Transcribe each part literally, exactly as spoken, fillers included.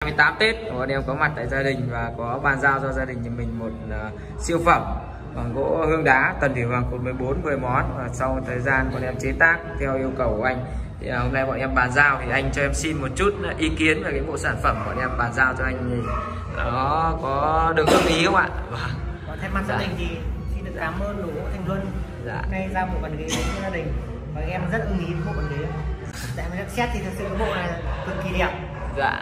mươi tám Tết bọn em có mặt tại gia đình và có bàn giao cho gia đình nhà mình một uh, siêu phẩm bằng gỗ hương đá Tần Thủy Hoàng cột mười bốn mười món, và sau thời gian bọn em chế tác theo yêu cầu của anh thì uh, hôm nay bọn em bàn giao thì anh cho em xin một chút ý kiến về cái bộ sản phẩm bọn em bàn giao cho anh thì nó có được ưng ý không ạ? Và thay mặt gia đình thì xin được cảm ơn đồ gỗ Thành Luân dạ. Nay giao một bàn ghế đến cho gia đình và em rất ưng ý với bộ bàn ghế. Tại vì xét thì thật sự bộ này cực kỳ đẹp. Dạ.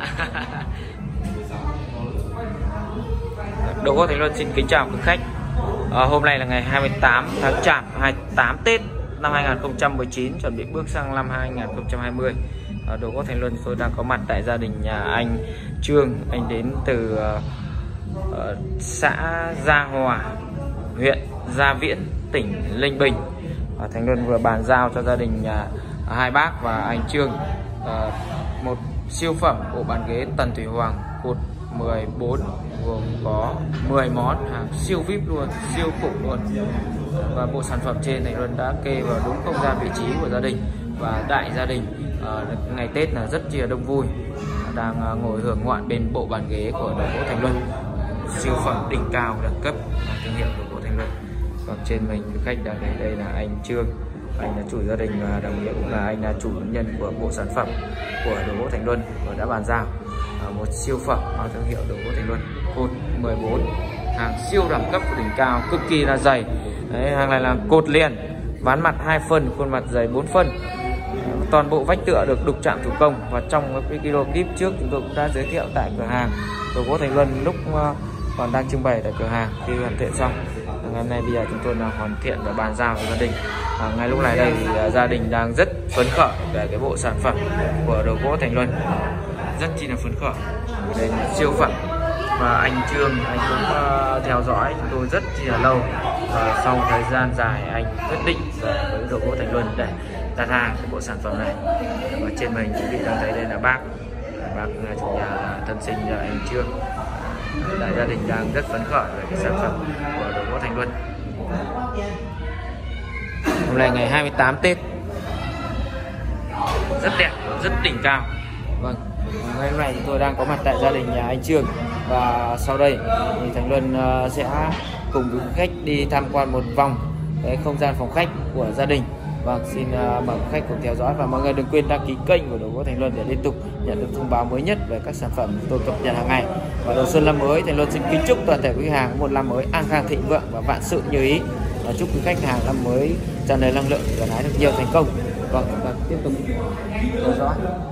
Đồ gỗ Thành Luân xin kính chào quý khách. À, hôm nay là ngày hai mươi tám tháng Chạp, hai mươi tám Tết năm hai nghìn không trăm mười chín, chuẩn bị bước sang năm hai nghìn không trăm hai mươi. À, đồ gỗ Thành Luân tôi đang có mặt tại gia đình nhà anh Trương. Anh đến từ uh, uh, xã Gia Hòa, huyện Gia Viễn, tỉnh Ninh Bình. À, Thành Luân vừa bàn giao cho gia đình nhà hai bác và anh Trương uh, một siêu phẩm bộ bàn ghế Tần Thủy Hoàng cột mười bốn, gồm có mười món, hàng siêu vip luôn, siêu khủng luôn. Và bộ sản phẩm trên này Luân đã kê vào đúng không gian vị trí của gia đình và đại gia đình. uh, ngày Tết là rất chia đông vui, đang uh, ngồi hưởng ngoạn bên bộ bàn ghế của đồ gỗ Thành Luân, siêu phẩm đỉnh cao đẳng cấp thương hiệu đồ gỗ Thành Luân. Còn trên mình khách đang thấy đây là anh Trương, anh là chủ gia đình và đồng nghĩa cũng là anh là chủ nhân của bộ sản phẩm của đồ gỗ Thành Luân và đã bàn giao một siêu phẩm mang thương hiệu đồ gỗ Thành Luân cột mười bốn, hàng siêu đẳng cấp đỉnh cao, cực kỳ là dày. Đấy, hàng này là cột liền, ván mặt hai phân, khuôn mặt dày bốn phân. Toàn bộ vách tựa được đục chạm thủ công, và trong cái video clip trước chúng tôi cũng đã giới thiệu tại cửa hàng đồ gỗ Thành Luân lúc còn đang trưng bày tại cửa hàng. Khi hoàn thiện xong, ngày hôm nay bây giờ chúng tôi là hoàn thiện và bàn giao cho gia đình. À, ngay lúc này đây thì uh, gia đình đang rất phấn khởi về cái bộ sản phẩm của đồ gỗ Thành Luân, rất chi là phấn khởi. Đây là siêu phẩm và anh Trương anh cũng uh, theo dõi chúng tôi rất chi là lâu, và sau thời gian dài anh quyết định về với đồ gỗ Thành Luân để đặt hàng cái bộ sản phẩm này. Và trên mình quý vị đang thấy đây là bác bác chủ nhà là thân sinh là anh Trương. Đại gia đình đang rất phấn khởi về cái sản phẩm của đồ gỗ Thành Luân. Hôm nay ngày hai mươi tám Tết, rất đẹp, rất đỉnh cao. Vâng, ngày hôm nay chúng tôi đang có mặt tại gia đình nhà anh Trương, và sau đây thì Thành Luân sẽ cùng với khách đi tham quan một vòng cái không gian phòng khách của gia đình. Vâng, xin uh, mời khách cùng theo dõi, và mọi người đừng quên đăng ký kênh của đồ gỗ Thành Luân để liên tục nhận được thông báo mới nhất về các sản phẩm tôi cập nhật hàng ngày. Và đầu xuân năm mới, Thành Luân xin kính chúc toàn thể quý hàng một năm mới an khang thịnh vượng và vạn sự như ý, và chúc quý khách hàng năm mới tràn đầy năng lượng và lái được nhiều thành công. Vâng, chúng ta tiếp tục theo dõi.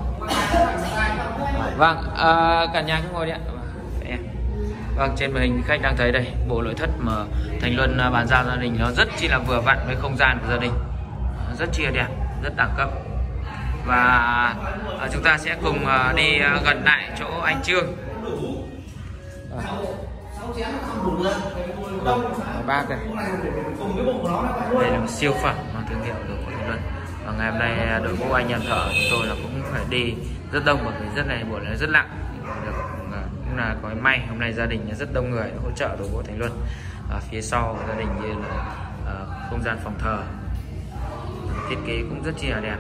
Vâng, uh, cả nhà cứ ngồi đi ạ. Vâng, trên màn hình khách đang thấy đây bộ nội thất mà Thành Luân bàn giao gia đình, nó rất chi là vừa vặn với không gian của gia đình, rất chi là đẹp, rất đẳng cấp. Và uh, chúng ta sẽ cùng uh, đi uh, gần lại chỗ anh Trương. À. Vâng, bác này. Đây là một siêu phẩm mang thương hiệu đồ gỗ Thành Luân. Và ngày hôm nay đội ngũ anh em thợ chúng tôi là cũng phải đi rất đông, bởi vì rất này bộ này rất nặng. Được cũng là có may hôm nay gia đình rất đông người hỗ trợ đồ gỗ Thành Luân. Ở phía sau gia đình như là uh, không gian phòng thờ, thiết kế cũng rất chi là đẹp.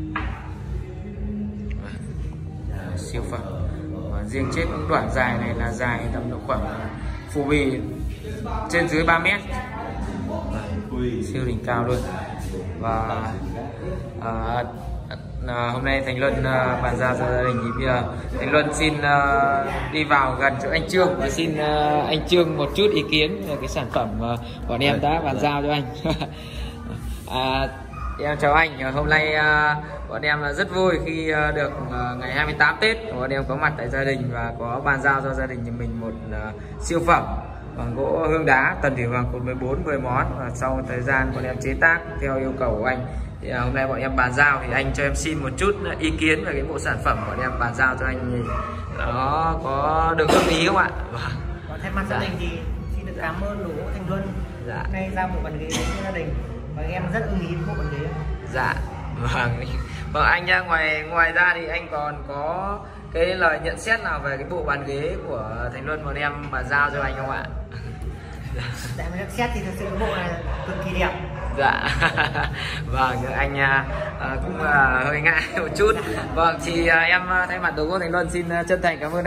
À, siêu phẩm. Và riêng chết cũng đoạn dài này là dài tầm độ khoảng phù bì trên dưới ba mét, siêu đỉnh cao luôn. Và à, à, hôm nay Thành Luân à, bàn giao cho gia đình thì bây giờ Thành Luân xin à, đi vào gần chỗ anh Trương và xin à, anh Trương một chút ý kiến về cái sản phẩm mà bọn em đã bàn giao cho anh. à, Em chào anh, hôm nay uh, bọn em rất vui khi uh, được uh, ngày hai mươi tám Tết bọn em có mặt tại gia đình và có bàn giao cho gia đình nhà mình một uh, siêu phẩm bằng gỗ hương đá Tần Thủy Hoàng cột mười bốn mười món, và sau thời gian bọn em chế tác theo yêu cầu của anh thì uh, hôm nay bọn em bàn giao thì anh cho em xin một chút ý kiến về cái bộ sản phẩm bọn em bàn giao cho anh thì nó có được ưng ý không ạ? Và thay mặt gia đình thì xin được cảm ơn đồ gỗ Thành Luân dạ. Nay giao một bàn ghế đến cho gia đình và em rất ưng ý với bộ bàn ghế. Dạ, vâng. Vâng anh nha, ngoài ngoài ra thì anh còn có cái lời nhận xét nào về cái bộ bàn ghế của Thành Luân bọn em bàn giao cho anh không ạ? Tại vì xét thì thật sự bộ này cực kỳ đẹp. Dạ. Vâng, anh à, cũng à, hơi ngại một chút. Vâng, thì à, em thay mặt đồ gỗ Thành Luân xin chân thành cảm ơn anh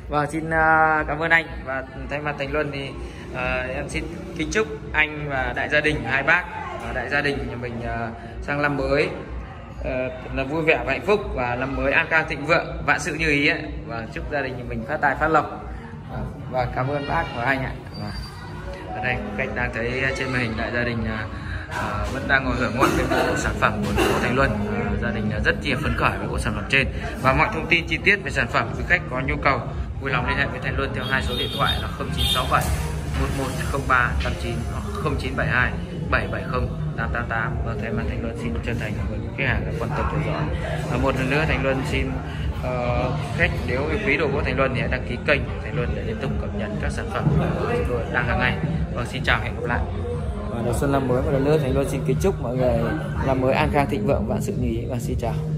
Vâng, xin uh, cảm ơn anh, và thay mặt Thành Luân thì uh, em xin kính chúc anh và đại gia đình, hai bác và đại gia đình nhà mình uh, sang năm mới uh, là vui vẻ và hạnh phúc, và năm mới an khang thịnh vượng, vạn sự như ý ấy. Và chúc gia đình nhà mình phát tài phát lộc. Uh, và cảm ơn bác và anh ạ. Và ở đây cách đang thấy trên màn hình đại gia đình uh, uh, vẫn đang ngồi hưởng ngoạn cái bộ sản phẩm của Gỗ Thành Luân. Uh, gia đình uh, rất chia phấn khởi với bộ sản phẩm trên, và mọi thông tin chi tiết về sản phẩm quý khách có nhu cầu vui lòng liên hệ với Thành Luân theo hai số điện thoại là không chín sáu bảy một một không ba tám chín hoặc không chín bảy hai bảy bảy không tám tám tám. Và thay mặt Thành Luân xin chân thành cảm ơn khách hàng đã quan tâm theo dõi. Và một lần nữa Thành Luân xin uh, khách nếu yêu quý đồ gỗ Thành Luân thì hãy đăng ký kênh Thành Luân để liên tục cập nhật các sản phẩm của chúng tôi đang hàng ngày. Và xin chào, hẹn gặp lại. Và đầu xuân năm mới một lần nữa Thành Luân xin kính chúc mọi người năm mới an khang thịnh vượng, vạn sự như ý, và xin chào.